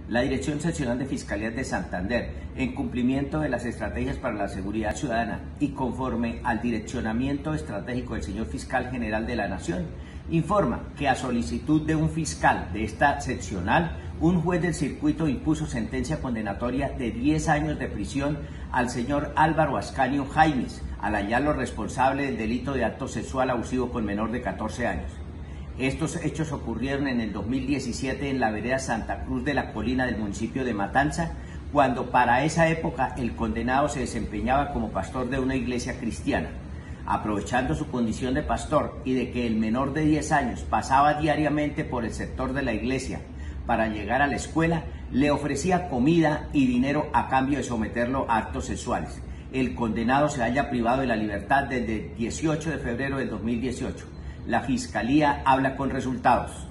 La Dirección Seccional de Fiscalías de Santander, en cumplimiento de las estrategias para la seguridad ciudadana y conforme al direccionamiento estratégico del señor Fiscal General de la Nación, informa que a solicitud de un fiscal de esta seccional, un juez del circuito impuso sentencia condenatoria de 10 años de prisión al señor Álvaro Ascanio Jaimes, al hallarlo responsable del delito de acto sexual abusivo con menor de 14 años. Estos hechos ocurrieron en el 2017 en la vereda Santa Cruz de la Colina del municipio de Matanza, cuando para esa época el condenado se desempeñaba como pastor de una iglesia cristiana. Aprovechando su condición de pastor y de que el menor de 10 años pasaba diariamente por el sector de la iglesia para llegar a la escuela, le ofrecía comida y dinero a cambio de someterlo a actos sexuales. El condenado se halla privado de la libertad desde el 18 de febrero del 2018. La Fiscalía habla con resultados.